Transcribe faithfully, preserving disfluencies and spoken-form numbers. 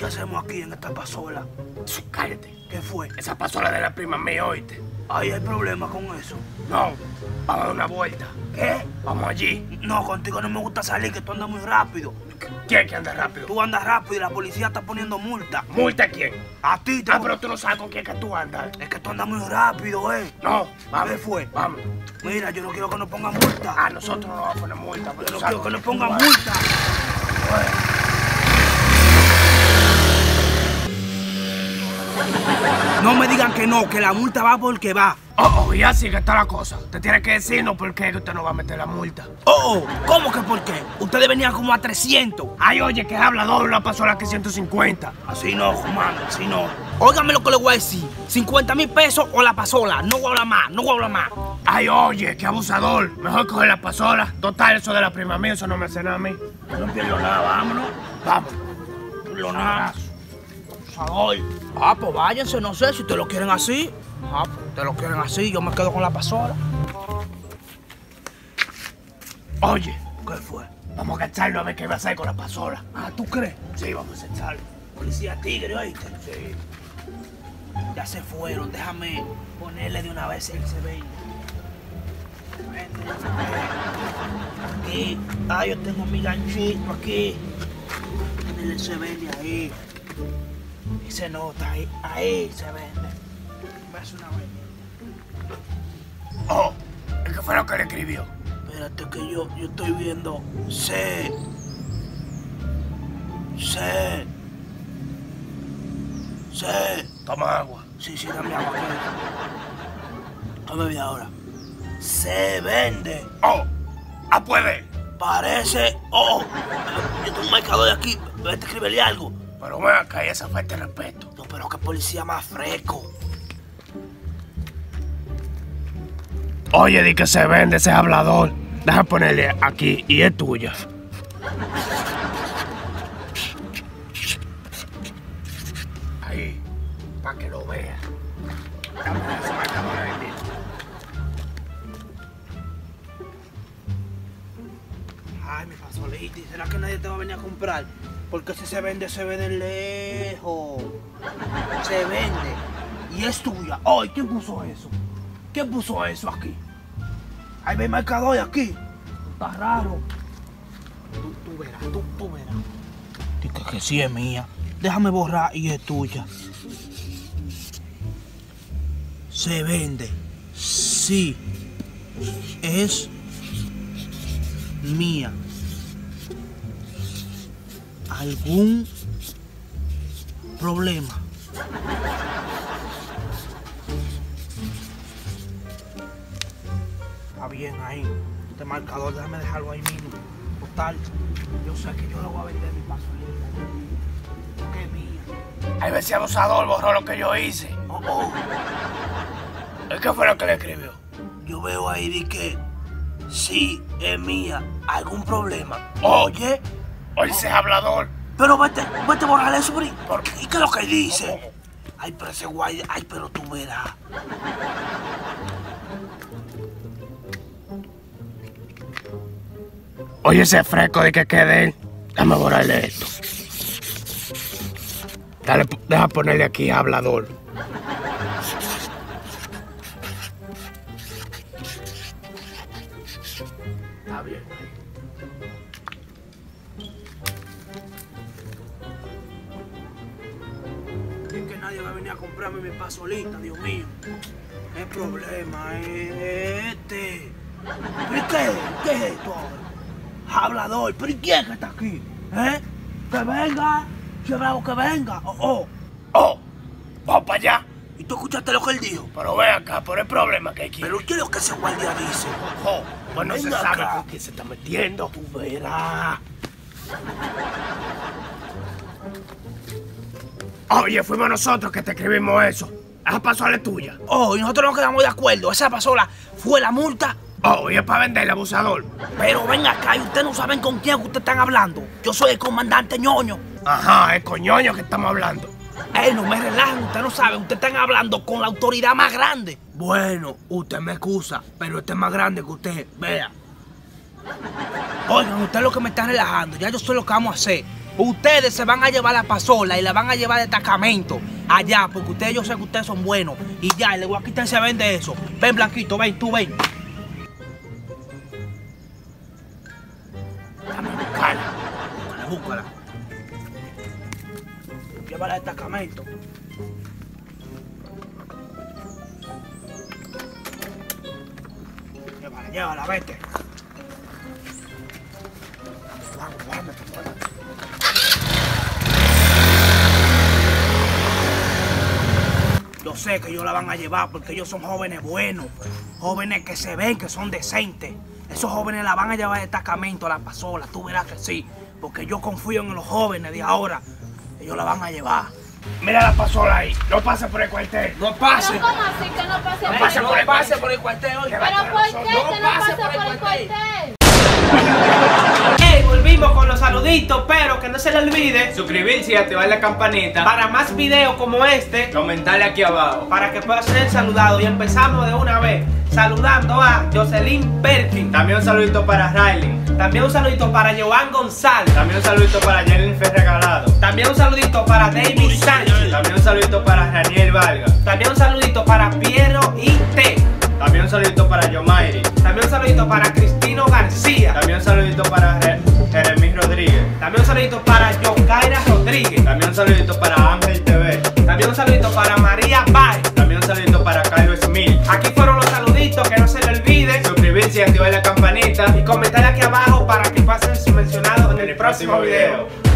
¿Qué hacemos aquí en esta pasola? Cállate. ¿Qué fue? Esa pasola de la prima mía, oíste. Ahí hay problema con eso. No, vamos a dar una vuelta. ¿Qué? Vamos allí. No, contigo no me gusta salir, que tú andas muy rápido. ¿Quién que anda rápido? Tú andas rápido y la policía está poniendo multa. ¿Multa a quién? A ti te... Ah, pero tú no sabes con quién que tú andas. Es que tú andas muy rápido, ¿eh? No, vamos. ¿Qué fue? Vamos. Mira, yo no quiero que nos pongan multa. A nosotros no vamos a poner multa. Yo no quiero que nos pongan multa. No me digan que no, que la multa va porque va. Oh, oh, y así que está la cosa. Te tiene que decirnos por qué que usted no va a meter la multa. Oh, oh, ¿cómo que por qué? Ustedes venían como a trescientos. Ay, oye, que habla doble la pasola que ciento cincuenta. Así no, Juan, así no. Óigame lo que le voy a decir. cincuenta mil pesos o la pasola. No voy a hablar más, no voy a hablar más. Ay, oye, qué abusador. Mejor coger la pasola. Total, eso de la prima mía, eso no me hace nada a mí. No pierdo nada, vámonos. Vamos. No pierdo nada. Abusador. Ah, pues váyanse, no sé, si ustedes lo quieren así. Ah, pues ustedes lo quieren así, yo me quedo con la pasola. Oye, ¿Qué fue? vamos a cacharlo a ver qué va a hacer con la pasola. Ah, ¿tú crees? Sí, vamos a cacharlo. Policía tigre, ¿oíste? Sí. Ya se fueron, déjame ponerle de una vez el se vende. Aquí, ah, yo tengo mi ganchito aquí. Ponerle el se vende ahí. Y se nota ahí, ahí se vende. Me hace una vez. Oh, ¿qué fue lo que le escribió? Espérate que yo, yo estoy viendo C. C. C. Toma agua. Sí, sí, dame agua. Dame vida ahora. Se vende. Oh, ah, puede. Parece. Oh, yo tengo un marcador de aquí. Vete a escribirle algo. Pero ven acá y esa falta de respeto. No, pero qué policía más fresco. Oye, di que se vende ese hablador. Deja ponerle aquí y es tuya. Ahí, para que lo vea. Dame ese marcador ahí mismo. Ay, mi pasolita, ¿será que nadie te va a venir a comprar? Porque si se vende, se vende lejos. Se vende. Y es tuya. Ay, ¿quién puso eso? ¿Quién puso eso aquí? Ahí ve el marcador aquí. Está raro. Tú, tú verás, tú, tú verás. Dice que sí es mía. Déjame borrar y es tuya. Se vende. Sí. Es mía. ¿Algún problema? Está bien ahí. Este marcador, déjame dejarlo ahí mismo. Total, yo sé que yo lo voy a vender mi pasolita. Que es mía. Ahí ves si abusador borró lo que yo hice. Oh, oh. ¿Qué fue lo que le escribió? Yo veo ahí de que sí es mía. ¿Algún problema? Oye, oye ese hablador. Pero vete, vete a borrar eso, Bri. ¿Por qué? ¿Y qué es lo que dice? Ay, pero ese guay, ay, pero tú verás. Oye ese fresco de que quede él. Déjame borrarle esto. Dale, deja ponerle aquí hablador. Está bien. Es que nadie va a venir a comprarme mi pasolita, Dios mío. El problema es este. ¿Pero y qué? ¿Qué es esto ahora? Hablador, ¿pero y quién es que está aquí? ¿Eh? Que venga. Si es bravo, que venga. Oh, oh. Oh, vamos para allá. ¿Y tú escuchaste lo que él dijo? Pero ven acá, por el problema que hay aquí. ¿Pero qué es lo que ese guardia dice? Oh, pues no se Venga sabe acá. con quién se está metiendo. Tú verás. Oye, fuimos nosotros que te escribimos eso. Esa pasola es tuya. Oh, y nosotros nos quedamos de acuerdo. Esa pasola fue la multa. Oh, y es para vender el abusador. Pero ven acá y ustedes no saben con quién ustedes están hablando. Yo soy el comandante ñoño. Ajá, es coñoño que estamos hablando. Ey, no me relajen, ustedes no saben, ustedes están hablando con la autoridad más grande. Bueno, usted me excusa, pero este es más grande que usted, vea. Oigan, ustedes lo que me están relajando, ya yo sé lo que vamos a hacer. Ustedes se van a llevar la pasola y la van a llevar de destacamento allá, porque ustedes, yo sé que ustedes son buenos. Y ya, le voy a quitar ese ven de eso. Ven, Blanquito, ven, tú ven. Dame buscarla. Búscala, búscala. Llévala al destacamento. Llévala, llévala, vete. Vamos, vamos, vamos. Yo sé que ellos la van a llevar porque ellos son jóvenes buenos, jóvenes que se ven que son decentes. Esos jóvenes la van a llevar de destacamento a la pasola, tú verás que sí, porque yo confío en los jóvenes de ahora. Ellos la van a llevar. Mira la pasola ahí, no pase por el cuartel. No pase. ¿Pero cómo así que no pase No por pase el por el, cuartel? pase por el cuartel. Oye. ¿Pero por qué No que no pase pase por el cuartel? Hey, volvimos con los saluditos, pero que no se le olvide Suscribirse y activar la campanita. para más videos como este, Comentarle aquí abajo. para que pueda ser saludado. Y empezamos de una vez saludando a Jocelyn Perkin. También un saludito para Riley. También un saludito para Joan González. También un saludito para Jennifer Regalado. También un saludito para David Sánchez. También un saludito para Raniel Valga. También un saludito para Piero I T. También un saludito para Yomairi. También un saludito para Cristino García. También un saludito para Re- Jeremín Rodríguez. También un saludito para Yokaira Rodríguez. También un saludito para Ángel T V. También un saludito para María Páez. También un saludito para Carlos Smith. Aquí fueron los saluditos, que no se le olvide. Suscribirse y activar la campanita. Y comentar aquí abajo para que pasen mencionados en el próximo video.